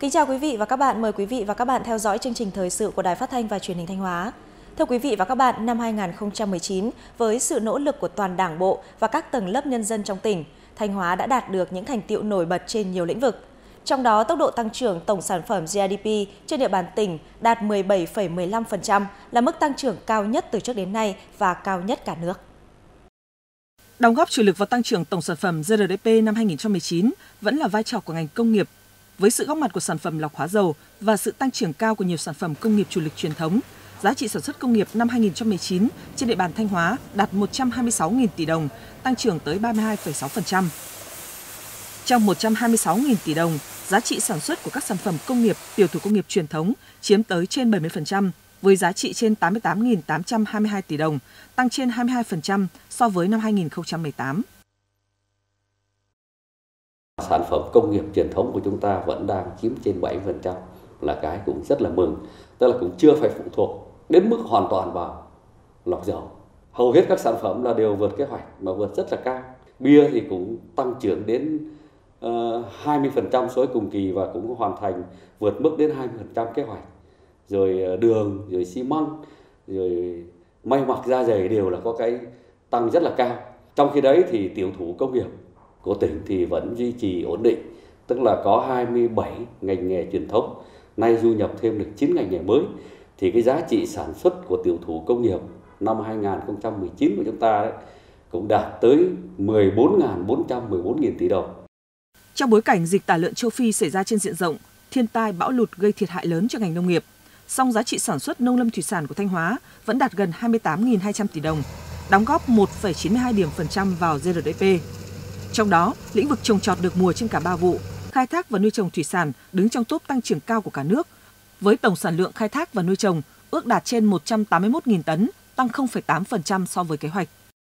Kính chào quý vị và các bạn, mời quý vị và các bạn theo dõi chương trình thời sự của Đài Phát thanh và Truyền hình Thanh Hóa. Thưa quý vị và các bạn, năm 2019, với sự nỗ lực của toàn Đảng bộ và các tầng lớp nhân dân trong tỉnh, Thanh Hóa đã đạt được những thành tựu nổi bật trên nhiều lĩnh vực. Trong đó, tốc độ tăng trưởng tổng sản phẩm GDP trên địa bàn tỉnh đạt 17,15%, là mức tăng trưởng cao nhất từ trước đến nay và cao nhất cả nước. Đóng góp chủ lực vào tăng trưởng tổng sản phẩm GDP năm 2019 vẫn là vai trò của ngành công nghiệp, với sự góp mặt của sản phẩm lọc hóa dầu và sự tăng trưởng cao của nhiều sản phẩm công nghiệp chủ lực truyền thống. Giá trị sản xuất công nghiệp năm 2019 trên địa bàn Thanh Hóa đạt 126.000 tỷ đồng, tăng trưởng tới 32,6%. Trong 126.000 tỷ đồng, giá trị sản xuất của các sản phẩm công nghiệp, tiểu thủ công nghiệp truyền thống chiếm tới trên 70%, với giá trị trên 88.822 tỷ đồng, tăng trên 22% so với năm 2018. Sản phẩm công nghiệp truyền thống của chúng ta vẫn đang chiếm trên 70%, là cái cũng rất là mừng. Tức là cũng chưa phải phụ thuộc đến mức hoàn toàn vào lọc dầu. Hầu hết các sản phẩm là đều vượt kế hoạch, mà vượt rất là cao. Bia thì cũng tăng trưởng đến 20% so với cùng kỳ và cũng hoàn thành vượt mức đến 20% kế hoạch. Rồi đường, rồi xi măng, rồi may mặc da giày đều là có cái tăng rất là cao. Trong khi đấy thì tiểu thủ công nghiệp của tỉnh thì vẫn duy trì ổn định, tức là có 27 ngành nghề truyền thống, nay du nhập thêm được 9 ngành nghề mới. Thì cái giá trị sản xuất của tiểu thủ công nghiệp năm 2019 của chúng ta cũng đạt tới 14.414.000 tỷ đồng. Trong bối cảnh dịch tả lợn châu Phi xảy ra trên diện rộng, thiên tai bão lụt gây thiệt hại lớn cho ngành nông nghiệp, song giá trị sản xuất nông lâm thủy sản của Thanh Hóa vẫn đạt gần 28.200 tỷ đồng, đóng góp 1,92% vào GDP. Trong đó, lĩnh vực trồng trọt được mùa trên cả 3 vụ, khai thác và nuôi trồng thủy sản đứng trong top tăng trưởng cao của cả nước, với tổng sản lượng khai thác và nuôi trồng ước đạt trên 181.000 tấn, tăng 0,8% so với kế hoạch.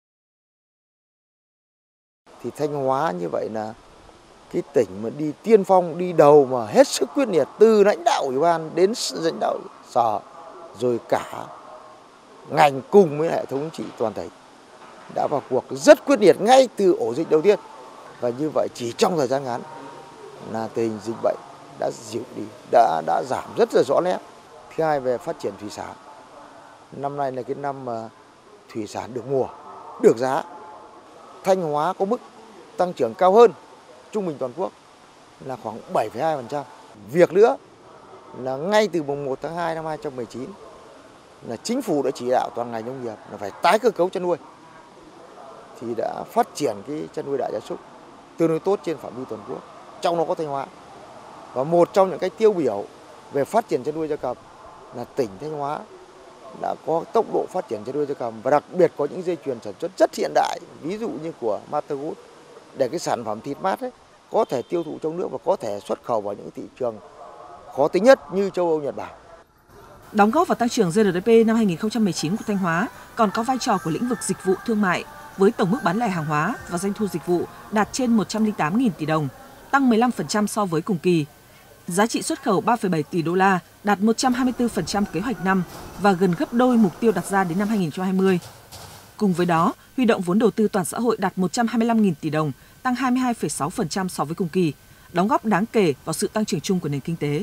Thì Thanh Hóa như vậy là cái tỉnh mà đi tiên phong, đi đầu mà hết sức quyết liệt, từ lãnh đạo ủy ban đến lãnh đạo sở, rồi cả ngành cùng với hệ thống chính trị toàn tỉnh đã vào cuộc rất quyết liệt ngay từ ổ dịch đầu tiên. Và như vậy chỉ trong thời gian ngắn là tình hình dịch bệnh đã dịu đi, đã giảm rất là rõ nét. Thứ hai, về phát triển thủy sản, năm nay là cái năm mà thủy sản được mùa, được giá. Thanh Hóa có mức tăng trưởng cao hơn trung bình toàn quốc là khoảng 7,2%. Việc nữa là ngay từ mùng 1 tháng 2 năm 2019 là chính phủ đã chỉ đạo toàn ngành nông nghiệp là phải tái cơ cấu chăn nuôi, thì đã phát triển cái chăn nuôi đại gia súc tương đối tốt trên phạm vi toàn quốc, trong đó có Thanh Hóa. Và một trong những cái tiêu biểu về phát triển chăn nuôi gia cầm là tỉnh Thanh Hóa đã có tốc độ phát triển chăn nuôi gia cầm và đặc biệt có những dây chuyền sản xuất rất hiện đại, ví dụ như của Masterwood, để cái sản phẩm thịt mát ấy có thể tiêu thụ trong nước và có thể xuất khẩu vào những thị trường khó tính nhất như châu Âu, Nhật Bản. Đóng góp vào tăng trưởng GDP năm 2019 của Thanh Hóa còn có vai trò của lĩnh vực dịch vụ thương mại, với tổng mức bán lẻ hàng hóa và doanh thu dịch vụ đạt trên 108.000 tỷ đồng, tăng 15% so với cùng kỳ. Giá trị xuất khẩu 3,7 tỷ đô la, đạt 124% kế hoạch năm và gần gấp đôi mục tiêu đặt ra đến năm 2020. Cùng với đó, huy động vốn đầu tư toàn xã hội đạt 125.000 tỷ đồng, tăng 22,6% so với cùng kỳ, đóng góp đáng kể vào sự tăng trưởng chung của nền kinh tế.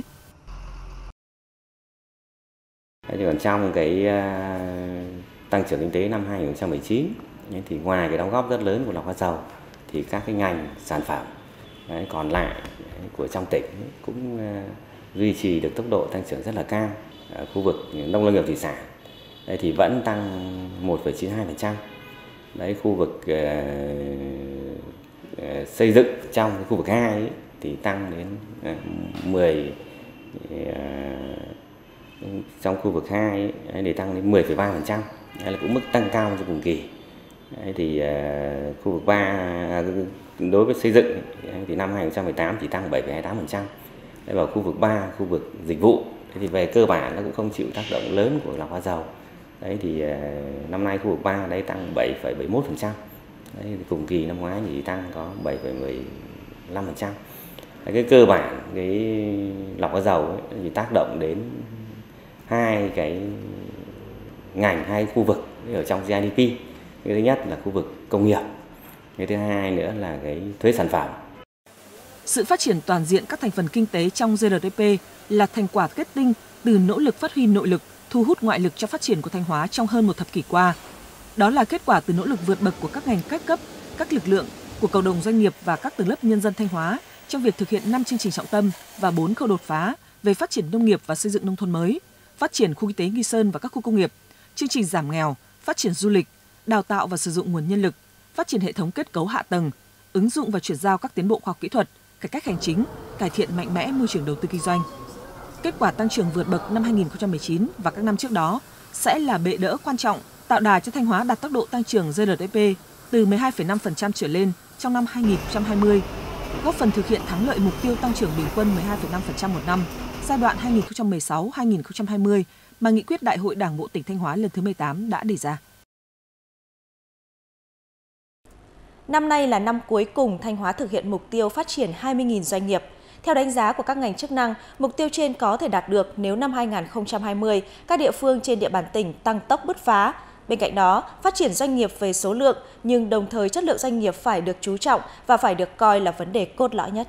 Còn trong cái tăng trưởng kinh tế năm 2019 thì ngoài cái đóng góp rất lớn của lọc hóa dầu thì các cái ngành sản phẩm còn lại của trong tỉnh cũng duy trì được tốc độ tăng trưởng rất là cao. Ở khu vực nông lâm nghiệp thủy sản thì vẫn tăng 1,92%. Đấy, khu vực xây dựng trong cái khu vực 2 ấy, thì tăng đến 10, trong khu vực 2 ấy, thì tăng đến 10,3%. Đây là cũng mức tăng cao cho cùng kỳ. Đấy, thì khu vực 3 đối với xây dựng thì năm 2018 chỉ tăng 7,28%. Vào khu vực 3, khu vực dịch vụ thì về cơ bản nó cũng không chịu tác động lớn của lọc hóa dầu. Đấy thì năm nay khu vực 3 đấy tăng 7,71%. Đấy, thì cùng kỳ năm ngoái thì tăng có 7,15%. Cái cơ bản cái lọc hóa dầu ấy, thì tác động đến hai cái ngành, hai khu vực ở trong GDP. Cái thứ nhất là khu vực công nghiệp, cái thứ hai nữa là cái thuế sản phẩm. Sự phát triển toàn diện các thành phần kinh tế trong GRDP là thành quả kết tinh từ nỗ lực phát huy nội lực, thu hút ngoại lực cho phát triển của Thanh Hóa trong hơn một thập kỷ qua. Đó là kết quả từ nỗ lực vượt bậc của các ngành các cấp, các lực lượng, của cộng đồng doanh nghiệp và các tầng lớp nhân dân Thanh Hóa trong việc thực hiện 5 chương trình trọng tâm và 4 khâu đột phá về phát triển nông nghiệp và xây dựng nông thôn mới, phát triển khu kinh tế Nghi Sơn và các khu công nghiệp, chương trình giảm nghèo, phát triển du lịch, đào tạo và sử dụng nguồn nhân lực, phát triển hệ thống kết cấu hạ tầng, ứng dụng và chuyển giao các tiến bộ khoa học kỹ thuật, cải cách hành chính, cải thiện mạnh mẽ môi trường đầu tư kinh doanh. Kết quả tăng trưởng vượt bậc năm 2019 và các năm trước đó sẽ là bệ đỡ quan trọng tạo đà cho Thanh Hóa đạt tốc độ tăng trưởng GRDP từ 12,5% trở lên trong năm 2020, góp phần thực hiện thắng lợi mục tiêu tăng trưởng bình quân 12,5% một năm giai đoạn 2016-2020 mà Nghị quyết Đại hội Đảng bộ tỉnh Thanh Hóa lần thứ 18 đã đề ra. Năm nay là năm cuối cùng Thanh Hóa thực hiện mục tiêu phát triển 20.000 doanh nghiệp. Theo đánh giá của các ngành chức năng, mục tiêu trên có thể đạt được nếu năm 2020 các địa phương trên địa bàn tỉnh tăng tốc bứt phá. Bên cạnh đó, phát triển doanh nghiệp về số lượng, nhưng đồng thời chất lượng doanh nghiệp phải được chú trọng và phải được coi là vấn đề cốt lõi nhất.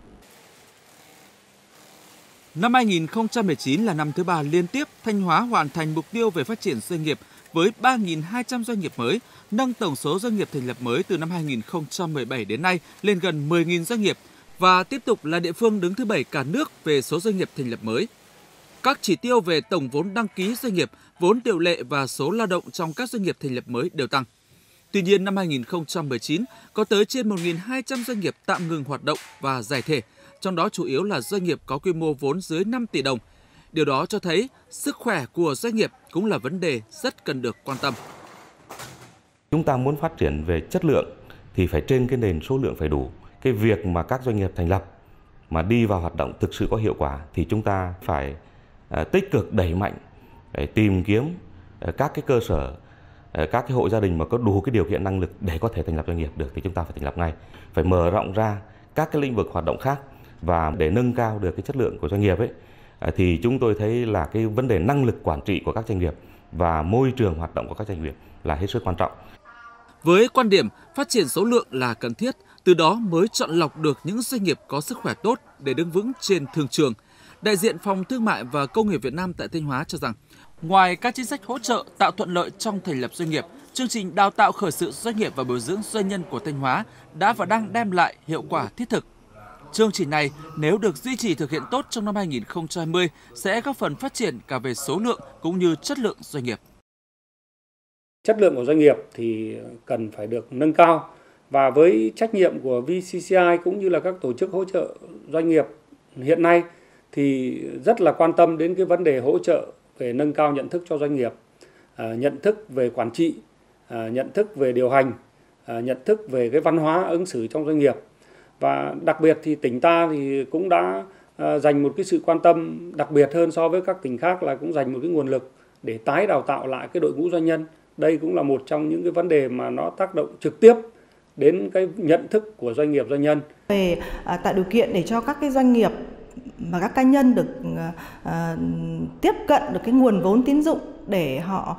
Năm 2019 là năm thứ 3 liên tiếp Thanh Hóa hoàn thành mục tiêu về phát triển doanh nghiệp với 3.200 doanh nghiệp mới, nâng tổng số doanh nghiệp thành lập mới từ năm 2017 đến nay lên gần 10.000 doanh nghiệp và tiếp tục là địa phương đứng thứ 7 cả nước về số doanh nghiệp thành lập mới. Các chỉ tiêu về tổng vốn đăng ký doanh nghiệp, vốn điều lệ và số lao động trong các doanh nghiệp thành lập mới đều tăng. Tuy nhiên, năm 2019 có tới trên 1.200 doanh nghiệp tạm ngừng hoạt động và giải thể, trong đó chủ yếu là doanh nghiệp có quy mô vốn dưới 5 tỷ đồng. Điều đó cho thấy sức khỏe của doanh nghiệp cũng là vấn đề rất cần được quan tâm. Chúng ta muốn phát triển về chất lượng thì phải trên cái nền số lượng phải đủ. Cái việc mà các doanh nghiệp thành lập mà đi vào hoạt động thực sự có hiệu quả thì chúng ta phải tích cực đẩy mạnh để tìm kiếm các cái cơ sở, các cái hộ gia đình mà có đủ cái điều kiện năng lực để có thể thành lập doanh nghiệp được thì chúng ta phải thành lập ngay. Phải mở rộng ra các cái lĩnh vực hoạt động khác và để nâng cao được cái chất lượng của doanh nghiệp ấy thì chúng tôi thấy là cái vấn đề năng lực quản trị của các doanh nghiệp và môi trường hoạt động của các doanh nghiệp là hết sức quan trọng. Với quan điểm phát triển số lượng là cần thiết, từ đó mới chọn lọc được những doanh nghiệp có sức khỏe tốt để đứng vững trên thương trường. Đại diện Phòng Thương mại và Công nghiệp Việt Nam tại Thanh Hóa cho rằng, ngoài các chính sách hỗ trợ tạo thuận lợi trong thành lập doanh nghiệp, chương trình đào tạo khởi sự doanh nghiệp và bồi dưỡng doanh nhân của Thanh Hóa đã và đang đem lại hiệu quả thiết thực. Chương trình này nếu được duy trì thực hiện tốt trong năm 2020 sẽ góp phần phát triển cả về số lượng cũng như chất lượng doanh nghiệp. Chất lượng của doanh nghiệp thì cần phải được nâng cao và với trách nhiệm của VCCI cũng như là các tổ chức hỗ trợ doanh nghiệp hiện nay thì rất là quan tâm đến cái vấn đề hỗ trợ về nâng cao nhận thức cho doanh nghiệp, nhận thức về quản trị, nhận thức về điều hành, nhận thức về cái văn hóa ứng xử trong doanh nghiệp. Và đặc biệt thì tỉnh ta thì cũng đã dành một cái sự quan tâm đặc biệt hơn so với các tỉnh khác là cũng dành một cái nguồn lực để tái đào tạo lại cái đội ngũ doanh nhân. Đây cũng là một trong những cái vấn đề mà nó tác động trực tiếp đến cái nhận thức của doanh nghiệp doanh nhân. Về tạo điều kiện để cho các cái doanh nghiệp và các cá nhân được tiếp cận được cái nguồn vốn tín dụng để họ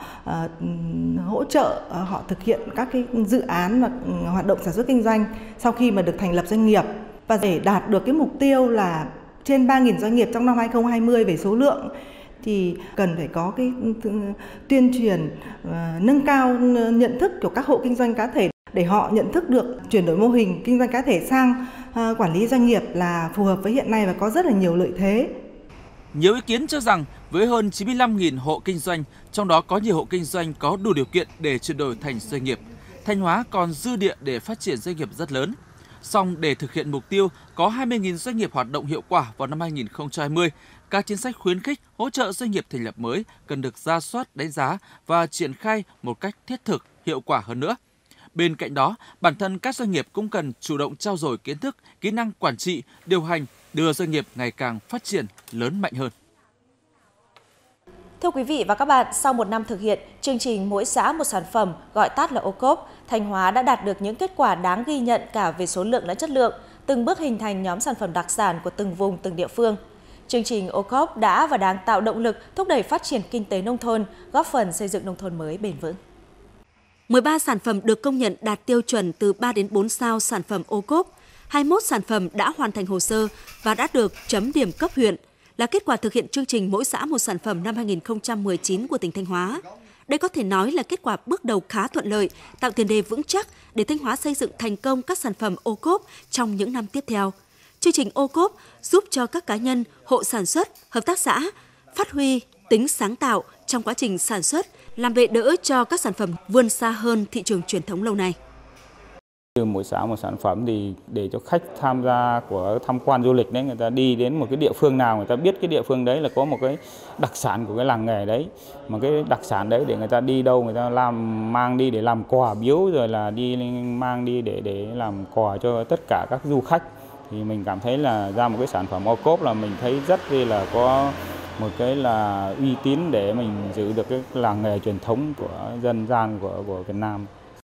hỗ trợ họ thực hiện các cái dự án và hoạt động sản xuất kinh doanh sau khi mà được thành lập doanh nghiệp, và để đạt được cái mục tiêu là trên 3.000 doanh nghiệp trong năm 2020 về số lượng thì cần phải có cái tuyên truyền nâng cao nhận thức của các hộ kinh doanh cá thể để họ nhận thức được chuyển đổi mô hình kinh doanh cá thể sang quản lý doanh nghiệp là phù hợp với hiện nay và có rất là nhiều lợi thế. Nhiều ý kiến cho rằng với hơn 95.000 hộ kinh doanh, trong đó có nhiều hộ kinh doanh có đủ điều kiện để chuyển đổi thành doanh nghiệp, Thanh Hóa còn dư địa để phát triển doanh nghiệp rất lớn. Song để thực hiện mục tiêu có 20.000 doanh nghiệp hoạt động hiệu quả vào năm 2020, các chính sách khuyến khích hỗ trợ doanh nghiệp thành lập mới cần được rà soát, đánh giá và triển khai một cách thiết thực, hiệu quả hơn nữa. Bên cạnh đó, bản thân các doanh nghiệp cũng cần chủ động trau dồi kiến thức, kỹ năng quản trị, điều hành, đưa doanh nghiệp ngày càng phát triển lớn mạnh hơn. Thưa quý vị và các bạn, sau một năm thực hiện chương trình mỗi xã một sản phẩm, gọi tắt là OCOP, Thanh Hóa đã đạt được những kết quả đáng ghi nhận cả về số lượng lẫn chất lượng, từng bước hình thành nhóm sản phẩm đặc sản của từng vùng, từng địa phương. Chương trình OCOP đã và đang tạo động lực thúc đẩy phát triển kinh tế nông thôn, góp phần xây dựng nông thôn mới bền vững. 13 sản phẩm được công nhận đạt tiêu chuẩn từ 3 đến 4 sao sản phẩm OCOP, 21 sản phẩm đã hoàn thành hồ sơ và đã được chấm điểm cấp huyện, là kết quả thực hiện chương trình mỗi xã một sản phẩm năm 2019 của tỉnh Thanh Hóa. Đây có thể nói là kết quả bước đầu khá thuận lợi, tạo tiền đề vững chắc để Thanh Hóa xây dựng thành công các sản phẩm ô cốp trong những năm tiếp theo. Chương trình ô cốp giúp cho các cá nhân, hộ sản xuất, hợp tác xã phát huy tính sáng tạo trong quá trình sản xuất, làm bệ đỡ cho các sản phẩm vươn xa hơn thị trường truyền thống lâu nay. Mỗi xã một sản phẩm thì để cho khách tham gia của tham quan du lịch đấy, người ta đi đến một cái địa phương nào, người ta biết cái địa phương đấy là có một cái đặc sản của cái làng nghề đấy, mà cái đặc sản đấy để người ta đi đâu người ta mang đi để làm quà biếu, rồi là mang đi để làm quà cho tất cả các du khách. Thì mình cảm thấy là ra một cái sản phẩm ô cốp là mình thấy rất là có một cái là uy tín để mình giữ được cái làng nghề truyền thống của dân gian của Việt Nam.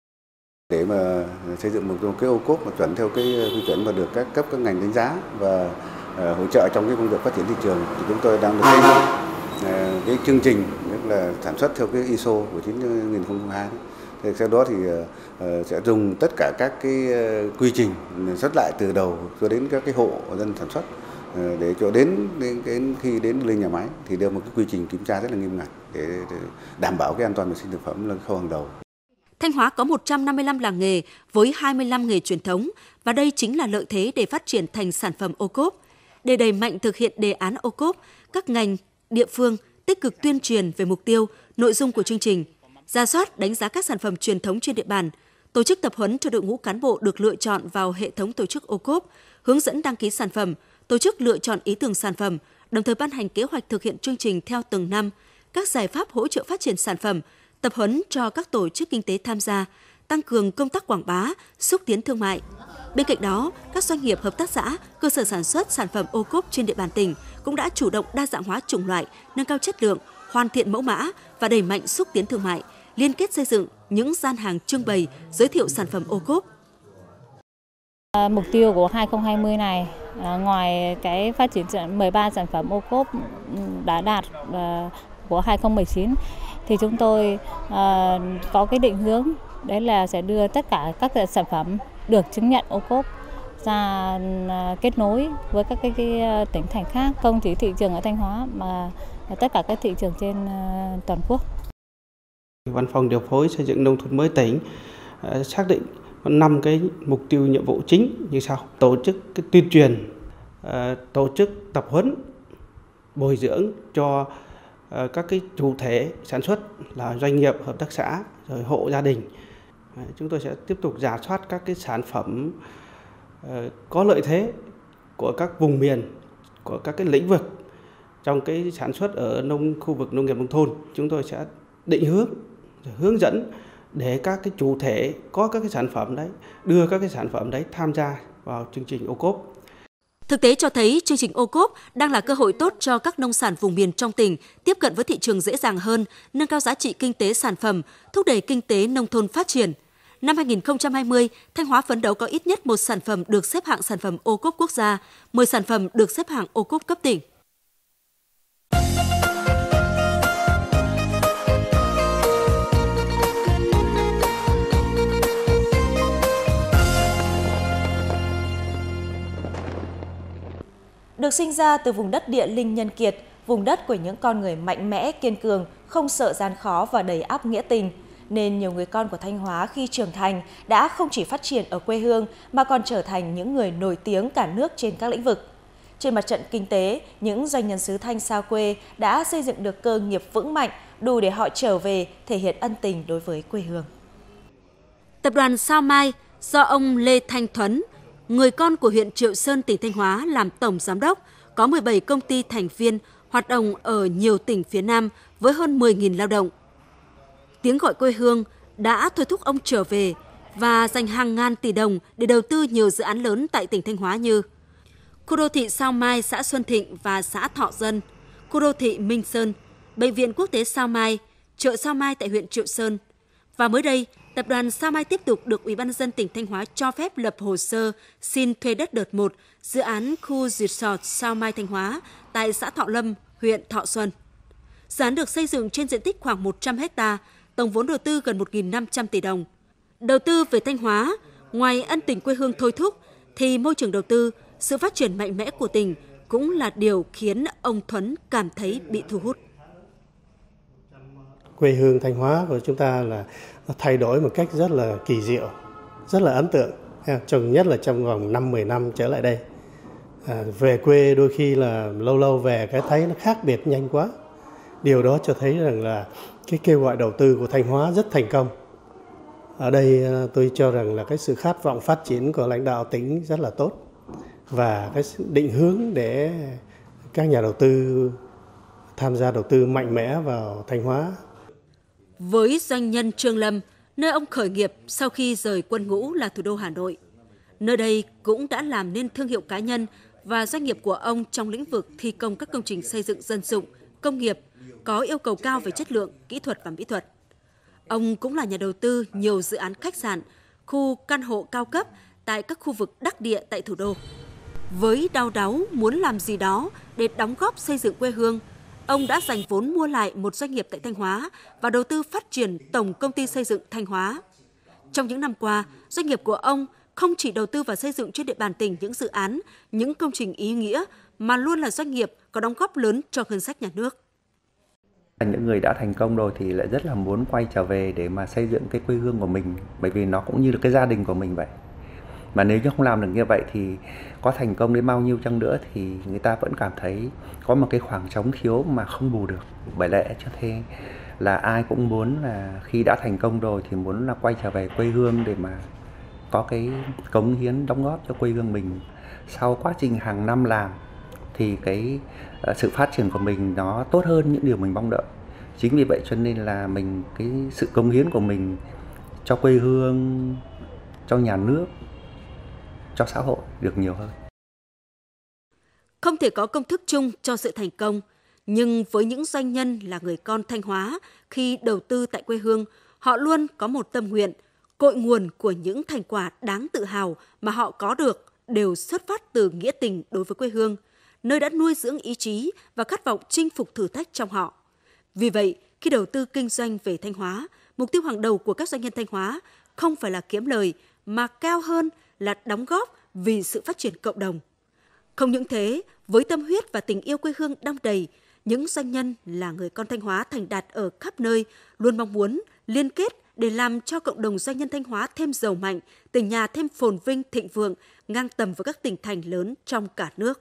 Để mà xây dựng một cái ô cốp mà chuẩn theo cái quy chuẩn và được các cấp các ngành đánh giá và hỗ trợ trong cái công việc phát triển thị trường, thì chúng tôi đang được xây dựng cái chương trình tức là sản xuất theo cái ISO của 9002. Thì sau đó thì sẽ dùng tất cả các cái quy trình xuất lại từ đầu cho đến các cái hộ dân sản xuất, để cho đến khi đến lên nhà máy thì đều một cái quy trình kiểm tra rất là nghiêm ngặt để đảm bảo cái an toàn vệ sinh thực phẩm là khâu hàng đầu. Thanh Hóa có 155 làng nghề với 25 nghề truyền thống và đây chính là lợi thế để phát triển thành sản phẩm ô cốp. Để đẩy mạnh thực hiện đề án ô cốp, các ngành, địa phương tích cực tuyên truyền về mục tiêu, nội dung của chương trình, rà soát đánh giá các sản phẩm truyền thống trên địa bàn, tổ chức tập huấn cho đội ngũ cán bộ được lựa chọn vào hệ thống tổ chức ô cốp, hướng dẫn đăng ký sản phẩm, tổ chức lựa chọn ý tưởng sản phẩm, đồng thời ban hành kế hoạch thực hiện chương trình theo từng năm, các giải pháp hỗ trợ phát triển sản phẩm, tập huấn cho các tổ chức kinh tế tham gia, tăng cường công tác quảng bá, xúc tiến thương mại. Bên cạnh đó, các doanh nghiệp, hợp tác xã, cơ sở sản xuất sản phẩm ô cốp trên địa bàn tỉnh cũng đã chủ động đa dạng hóa chủng loại, nâng cao chất lượng, hoàn thiện mẫu mã và đẩy mạnh xúc tiến thương mại, liên kết xây dựng những gian hàng trưng bày, giới thiệu sản phẩm ô cốp. Mục tiêu của 2020 này, ngoài cái phát triển 13 sản phẩm ô cốp đã đạt của 2019, thì chúng tôi có cái định hướng đấy là sẽ đưa tất cả các sản phẩm được chứng nhận ô cốp ra kết nối với các cái tỉnh thành khác, không chỉ thị trường ở Thanh Hóa mà tất cả các thị trường trên toàn quốc. Văn phòng điều phối xây dựng nông thôn mới tỉnh xác định 5 cái mục tiêu nhiệm vụ chính như sau: tổ chức cái tuyên truyền, tổ chức tập huấn, bồi dưỡng cho các cái chủ thể sản xuất là doanh nghiệp, hợp tác xã, rồi hộ gia đình. Chúng tôi sẽ tiếp tục rà soát các cái sản phẩm có lợi thế của các vùng miền, của các cái lĩnh vực trong cái sản xuất ở khu vực nông nghiệp nông thôn. Chúng tôi sẽ định hướng dẫn để các cái chủ thể có các cái sản phẩm đấy, đưa các cái sản phẩm đấy tham gia vào chương trình ô cốp. Thực tế cho thấy chương trình ô cốp đang là cơ hội tốt cho các nông sản vùng miền trong tỉnh tiếp cận với thị trường dễ dàng hơn, nâng cao giá trị kinh tế sản phẩm, thúc đẩy kinh tế nông thôn phát triển. Năm 2020, Thanh Hóa phấn đấu có ít nhất 1 sản phẩm được xếp hạng sản phẩm ô cốp quốc gia, 10 sản phẩm được xếp hạng ô cốp cấp tỉnh. Được sinh ra từ vùng đất địa linh nhân kiệt, vùng đất của những con người mạnh mẽ, kiên cường, không sợ gian khó và đầy ắp nghĩa tình, nên nhiều người con của Thanh Hóa khi trưởng thành đã không chỉ phát triển ở quê hương mà còn trở thành những người nổi tiếng cả nước trên các lĩnh vực. Trên mặt trận kinh tế, những doanh nhân xứ Thanh xa quê đã xây dựng được cơ nghiệp vững mạnh, đủ để họ trở về thể hiện ân tình đối với quê hương. Tập đoàn Sao Mai do ông Lê Thanh Thuấn, người con của huyện Triệu Sơn, tỉnh Thanh Hóa làm tổng giám đốc, có 17 công ty thành viên hoạt động ở nhiều tỉnh phía Nam với hơn 10.000 lao động. Tiếng gọi quê hương đã thôi thúc ông trở về và dành hàng ngàn tỷ đồng để đầu tư nhiều dự án lớn tại tỉnh Thanh Hóa như khu đô thị Sao Mai, xã Xuân Thịnh và xã Thọ Dân, khu đô thị Minh Sơn, bệnh viện quốc tế Sao Mai, chợ Sao Mai tại huyện Triệu Sơn. Và mới đây, tập đoàn Sao Mai tiếp tục được Ủy ban nhân dân tỉnh Thanh Hóa cho phép lập hồ sơ xin thuê đất đợt 1 dự án khu resort Sao Mai Thanh Hóa tại xã Thọ Lâm, huyện Thọ Xuân. Dự án được xây dựng trên diện tích khoảng 100 ha, tổng vốn đầu tư gần 1.500 tỷ đồng. Đầu tư về Thanh Hóa, ngoài ân tình quê hương thôi thúc, thì môi trường đầu tư, sự phát triển mạnh mẽ của tỉnh cũng là điều khiến ông Thuấn cảm thấy bị thu hút. Quê hương Thanh Hóa của chúng ta là thay đổi một cách rất là kỳ diệu, rất là ấn tượng, nhất là trong vòng 5-10 năm trở lại đây. Về quê đôi khi là lâu lâu về cái thấy nó khác biệt nhanh quá. Điều đó cho thấy rằng là cái kêu gọi đầu tư của Thanh Hóa rất thành công. Ở đây tôi cho rằng là cái sự khát vọng phát triển của lãnh đạo tỉnh rất là tốt và cái định hướng để các nhà đầu tư tham gia đầu tư mạnh mẽ vào Thanh Hóa. Với doanh nhân Trương Lâm, nơi ông khởi nghiệp sau khi rời quân ngũ là thủ đô Hà Nội, nơi đây cũng đã làm nên thương hiệu cá nhân và doanh nghiệp của ông trong lĩnh vực thi công các công trình xây dựng dân dụng, công nghiệp có yêu cầu cao về chất lượng, kỹ thuật và mỹ thuật. Ông cũng là nhà đầu tư nhiều dự án khách sạn, khu căn hộ cao cấp tại các khu vực đắc địa tại thủ đô. Với đau đáu muốn làm gì đó để đóng góp xây dựng quê hương, ông đã dành vốn mua lại một doanh nghiệp tại Thanh Hóa và đầu tư phát triển Tổng Công ty Xây dựng Thanh Hóa. Trong những năm qua, doanh nghiệp của ông không chỉ đầu tư và xây dựng trên địa bàn tỉnh những dự án, những công trình ý nghĩa, mà luôn là doanh nghiệp có đóng góp lớn cho ngân sách nhà nước. Những người đã thành công rồi thì lại rất là muốn quay trở về để mà xây dựng cái quê hương của mình, bởi vì nó cũng như là cái gia đình của mình vậy. Mà nếu như không làm được như vậy thì có thành công đến bao nhiêu chăng nữa thì người ta vẫn cảm thấy có một cái khoảng trống thiếu mà không bù được. Bởi lẽ cho thế là ai cũng muốn là khi đã thành công rồi thì muốn là quay trở về quê hương để mà có cái cống hiến đóng góp cho quê hương mình. Sau quá trình hàng năm làm thì cái sự phát triển của mình nó tốt hơn những điều mình mong đợi. Chính vì vậy cho nên là cái sự cống hiến của mình cho quê hương, cho nhà nước, cho xã hội được nhiều hơn. Không thể có công thức chung cho sự thành công, nhưng với những doanh nhân là người con Thanh Hóa, khi đầu tư tại quê hương, họ luôn có một tâm nguyện, cội nguồn của những thành quả đáng tự hào mà họ có được đều xuất phát từ nghĩa tình đối với quê hương, nơi đã nuôi dưỡng ý chí và khát vọng chinh phục thử thách trong họ. Vì vậy, khi đầu tư kinh doanh về Thanh Hóa, mục tiêu hàng đầu của các doanh nhân Thanh Hóa không phải là kiếm lời, mà cao hơn là đóng góp vì sự phát triển cộng đồng. Không những thế, với tâm huyết và tình yêu quê hương đong đầy, những doanh nhân là người con Thanh Hóa thành đạt ở khắp nơi luôn mong muốn liên kết để làm cho cộng đồng doanh nhân Thanh Hóa thêm giàu mạnh, tỉnh nhà thêm phồn vinh thịnh vượng, ngang tầm với các tỉnh thành lớn trong cả nước.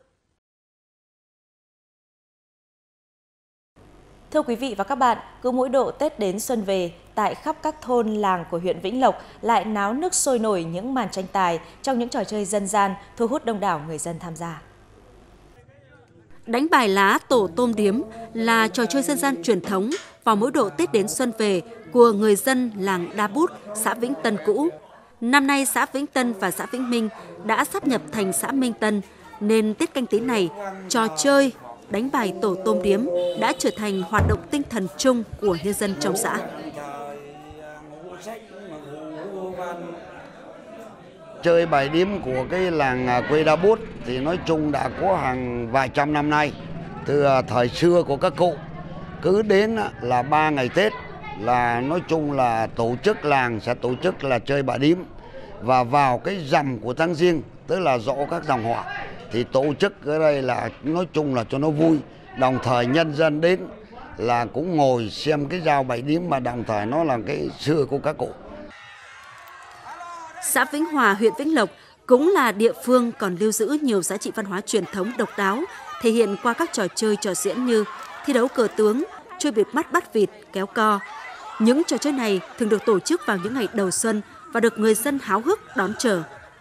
Thưa quý vị và các bạn, cứ mỗi độ Tết đến xuân về, tại khắp các thôn làng của huyện Vĩnh Lộc lại náo nức sôi nổi những màn tranh tài trong những trò chơi dân gian thu hút đông đảo người dân tham gia. Đánh bài lá tổ tôm điếm là trò chơi dân gian truyền thống vào mỗi độ Tết đến xuân về của người dân làng Đa Bút, xã Vĩnh Tân cũ. Năm nay xã Vĩnh Tân và xã Vĩnh Minh đã sáp nhập thành xã Minh Tân, nên Tết Canh Tý này, trò chơi đánh bài tổ tôm điếm đã trở thành hoạt động tinh thần chung của nhân dân trong xã. Chơi bài điếm của cái làng quê Đa Bút thì nói chung đã có hàng vài trăm năm nay. Từ thời xưa của các cụ, cứ đến là 3 ngày Tết là nói chung là tổ chức làng sẽ tổ chức là chơi bài điếm. Và vào cái rằm của tháng Giêng, tức là dỗ các dòng họ, thì tổ chức ở đây là nói chung là cho nó vui. Đồng thời nhân dân đến là cũng ngồi xem cái giao bài điếm, mà đồng thời nó là cái xưa của các cụ. Xã Vĩnh Hòa, huyện Vĩnh Lộc cũng là địa phương còn lưu giữ nhiều giá trị văn hóa truyền thống độc đáo, thể hiện qua các trò chơi trò diễn như thi đấu cờ tướng, chơi bịt mắt bắt vịt, kéo co. Những trò chơi này thường được tổ chức vào những ngày đầu xuân và được người dân háo hức đón chờ.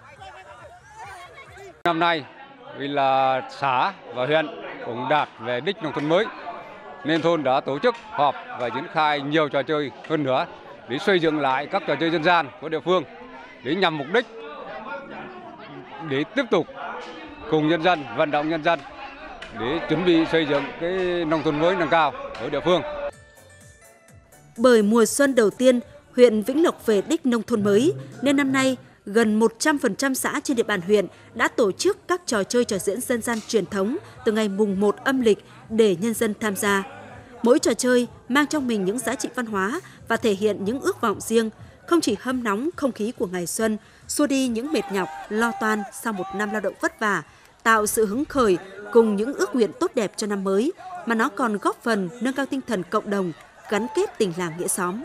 Năm nay vì là xã và huyện cũng đạt về đích nông thôn mới, nên thôn đã tổ chức họp và triển khai nhiều trò chơi hơn nữa để xây dựng lại các trò chơi dân gian của địa phương, để nhằm mục đích để tiếp tục cùng nhân dân, vận động nhân dân để chuẩn bị xây dựng cái nông thôn mới nâng cao ở địa phương. Bởi mùa xuân đầu tiên, huyện Vĩnh Lộc về đích nông thôn mới, nên năm nay gần 100% xã trên địa bàn huyện đã tổ chức các trò chơi trò diễn dân gian truyền thống từ ngày mùng 1 âm lịch để nhân dân tham gia. Mỗi trò chơi mang trong mình những giá trị văn hóa và thể hiện những ước vọng riêng, không chỉ hâm nóng không khí của ngày xuân, xua đi những mệt nhọc, lo toan sau một năm lao động vất vả, tạo sự hứng khởi cùng những ước nguyện tốt đẹp cho năm mới, mà nó còn góp phần nâng cao tinh thần cộng đồng, gắn kết tình làng nghĩa xóm.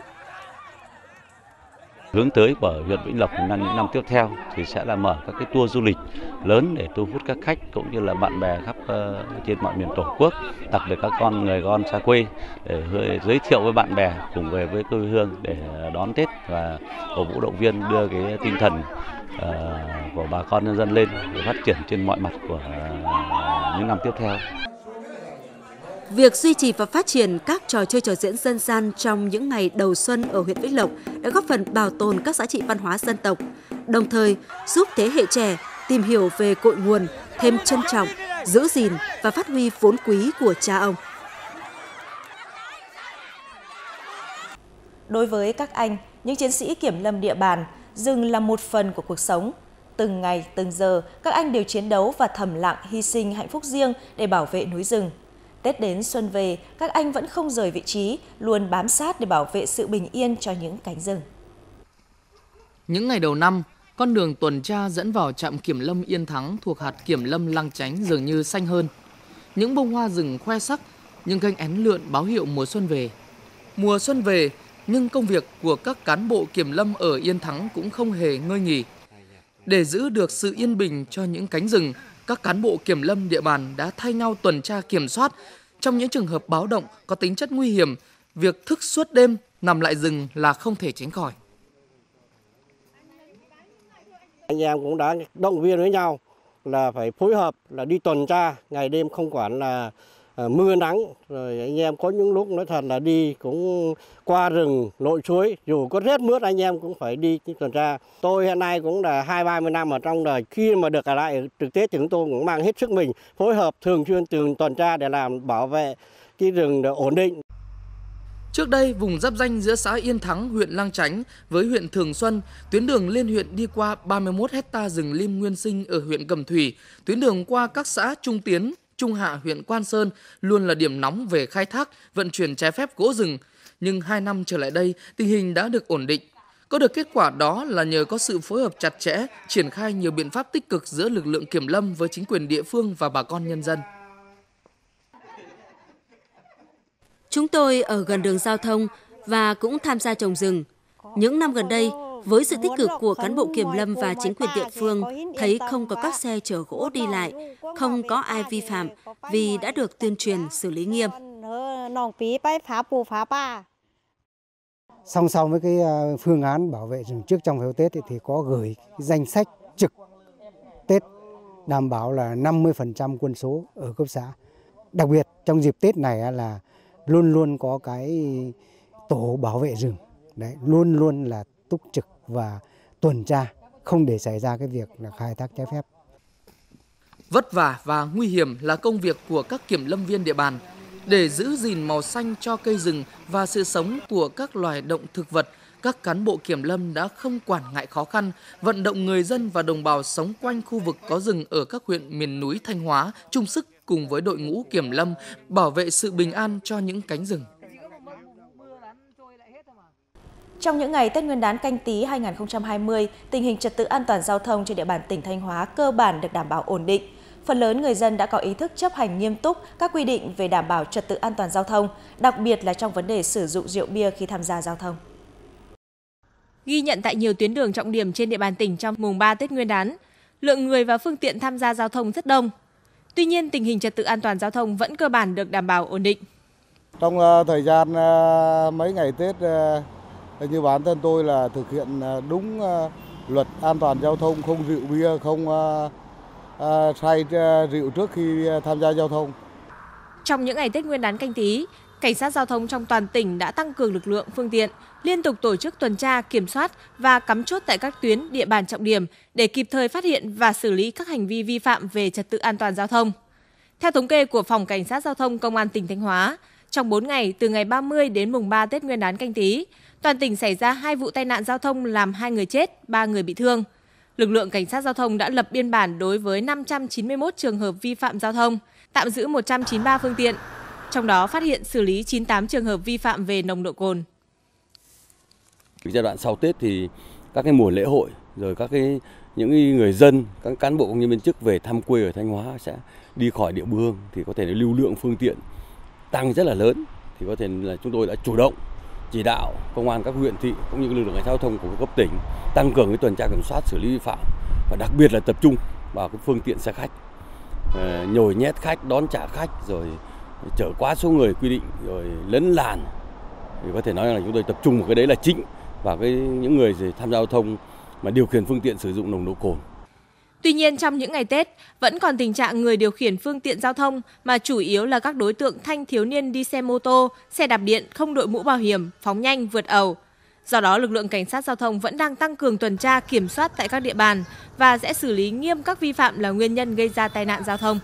Hướng tới của huyện Vĩnh Lộc những năm tiếp theo thì sẽ là mở các cái tour du lịch lớn để thu hút các khách cũng như là bạn bè khắp trên mọi miền Tổ quốc, đặc biệt các người con xa quê để giới thiệu với bạn bè cùng về với quê hương để đón Tết và cổ vũ động viên đưa cái tinh thần của bà con nhân dân lên để phát triển trên mọi mặt của những năm tiếp theo. Việc duy trì và phát triển các trò chơi trò diễn dân gian trong những ngày đầu xuân ở huyện Vĩnh Lộc đã góp phần bảo tồn các giá trị văn hóa dân tộc, đồng thời giúp thế hệ trẻ tìm hiểu về cội nguồn, thêm trân trọng, giữ gìn và phát huy vốn quý của cha ông. Đối với các anh, những chiến sĩ kiểm lâm địa bàn, rừng là một phần của cuộc sống. Từng ngày, từng giờ, các anh đều chiến đấu và thầm lặng hy sinh hạnh phúc riêng để bảo vệ núi rừng. Tết đến xuân về, các anh vẫn không rời vị trí, luôn bám sát để bảo vệ sự bình yên cho những cánh rừng. Những ngày đầu năm, con đường tuần tra dẫn vào trạm kiểm lâm Yên Thắng thuộc hạt kiểm lâm Lăng Chánh dường như xanh hơn. Những bông hoa rừng khoe sắc, những cánh én lượn báo hiệu mùa xuân về. Mùa xuân về, nhưng công việc của các cán bộ kiểm lâm ở Yên Thắng cũng không hề ngơi nghỉ. Để giữ được sự yên bình cho những cánh rừng, các cán bộ kiểm lâm địa bàn đã thay nhau tuần tra kiểm soát. Trong những trường hợp báo động có tính chất nguy hiểm, việc thức suốt đêm nằm lại rừng là không thể tránh khỏi. Anh em cũng đã động viên với nhau là phải phối hợp là đi tuần tra ngày đêm, không quản là mưa nắng. Rồi anh em có những lúc nói thật là đi cũng qua rừng lội suối, dù có rét mướt anh em cũng phải đi tuần tra. Tôi hiện nay cũng là 20-30 năm ở trong đời, khi mà được ở lại trực tế thì chúng tôi cũng mang hết sức mình phối hợp thường xuyên tuần tra để làm bảo vệ cái rừng ổn định. Trước đây, vùng giáp ranh giữa xã Yên Thắng, huyện Lang Chánh với huyện Thường Xuân, tuyến đường liên huyện đi qua 31 hecta rừng lim nguyên sinh ở huyện Cẩm Thủy, tuyến đường qua các xã Trung Tiến, Trung Hạ, huyện Quan Sơn luôn là điểm nóng về khai thác, vận chuyển trái phép gỗ rừng. Nhưng 2 năm trở lại đây, tình hình đã được ổn định. Có được kết quả đó là nhờ có sự phối hợp chặt chẽ, triển khai nhiều biện pháp tích cực giữa lực lượng kiểm lâm với chính quyền địa phương và bà con nhân dân. Chúng tôi ở gần đường giao thông và cũng tham gia trồng rừng. Những năm gần đây, với sự tích cực của cán bộ kiểm lâm và chính quyền địa phương, thấy không có các xe chở gỗ đi lại, không có ai vi phạm vì đã được tuyên truyền xử lý nghiêm. Song song với cái phương án bảo vệ rừng trước, trong và sau Tết thì có gửi danh sách trực Tết đảm bảo là 50% quân số ở cấp xã. Đặc biệt trong dịp Tết này là luôn luôn có cái tổ bảo vệ rừng, đấy, luôn luôn là túc trực và tuần tra, không để xảy ra cái việc là khai thác trái phép. Vất vả và nguy hiểm là công việc của các kiểm lâm viên địa bàn. Để giữ gìn màu xanh cho cây rừng và sự sống của các loài động thực vật, các cán bộ kiểm lâm đã không quản ngại khó khăn, vận động người dân và đồng bào sống quanh khu vực có rừng ở các huyện miền núi Thanh Hóa chung sức cùng với đội ngũ kiểm lâm bảo vệ sự bình an cho những cánh rừng. Trong những ngày Tết Nguyên đán Canh Tý 2020, tình hình trật tự an toàn giao thông trên địa bàn tỉnh Thanh Hóa cơ bản được đảm bảo ổn định. Phần lớn người dân đã có ý thức chấp hành nghiêm túc các quy định về đảm bảo trật tự an toàn giao thông, đặc biệt là trong vấn đề sử dụng rượu bia khi tham gia giao thông. Ghi nhận tại nhiều tuyến đường trọng điểm trên địa bàn tỉnh trong mùng 3 Tết Nguyên đán, lượng người và phương tiện tham gia giao thông rất đông. Tuy nhiên, tình hình trật tự an toàn giao thông vẫn cơ bản được đảm bảo ổn định. Trong thời gian mấy ngày Tết, như bản thân tôi là thực hiện đúng luật an toàn giao thông, không rượu bia, không say rượu trước khi tham gia giao thông. Trong những ngày Tết Nguyên đán Canh Tý, cảnh sát giao thông trong toàn tỉnh đã tăng cường lực lượng phương tiện, liên tục tổ chức tuần tra, kiểm soát và cắm chốt tại các tuyến địa bàn trọng điểm để kịp thời phát hiện và xử lý các hành vi vi phạm về trật tự an toàn giao thông. Theo thống kê của Phòng Cảnh sát Giao thông Công an tỉnh Thanh Hóa, trong 4 ngày từ ngày 30 đến mùng 3 Tết Nguyên đán Canh Tý, toàn tỉnh xảy ra 2 vụ tai nạn giao thông làm 2 người chết, 3 người bị thương. Lực lượng cảnh sát giao thông đã lập biên bản đối với 591 trường hợp vi phạm giao thông, tạm giữ 193 phương tiện, trong đó phát hiện xử lý 98 trường hợp vi phạm về nồng độ cồn. Giai đoạn sau Tết thì các cái mùa lễ hội rồi những người dân, các cán bộ công nhân viên chức về thăm quê ở Thanh Hóa sẽ đi khỏi địa phương thì có thể là lưu lượng phương tiện tăng rất là lớn, thì có thể là chúng tôi đã chủ động chỉ đạo công an các huyện thị cũng như lực lượng cảnh sát giao thông của cấp tỉnh tăng cường cái tuần tra kiểm soát xử lý vi phạm, và đặc biệt là tập trung vào cái phương tiện xe khách, nhồi nhét khách, đón trả khách, rồi chở quá số người quy định, rồi lấn làn. Thì có thể nói là chúng tôi tập trung một cái đấy là chính vào những người tham gia giao thông mà điều khiển phương tiện sử dụng nồng độ cồn. Tuy nhiên, trong những ngày Tết, vẫn còn tình trạng người điều khiển phương tiện giao thông mà chủ yếu là các đối tượng thanh thiếu niên đi xe mô tô, xe đạp điện không đội mũ bảo hiểm, phóng nhanh, vượt ẩu. Do đó, lực lượng cảnh sát giao thông vẫn đang tăng cường tuần tra kiểm soát tại các địa bàn và sẽ xử lý nghiêm các vi phạm là nguyên nhân gây ra tai nạn giao thông.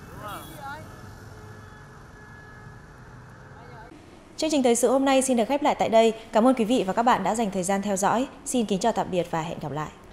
Chương trình thời sự hôm nay xin được khép lại tại đây. Cảm ơn quý vị và các bạn đã dành thời gian theo dõi. Xin kính chào tạm biệt và hẹn gặp lại.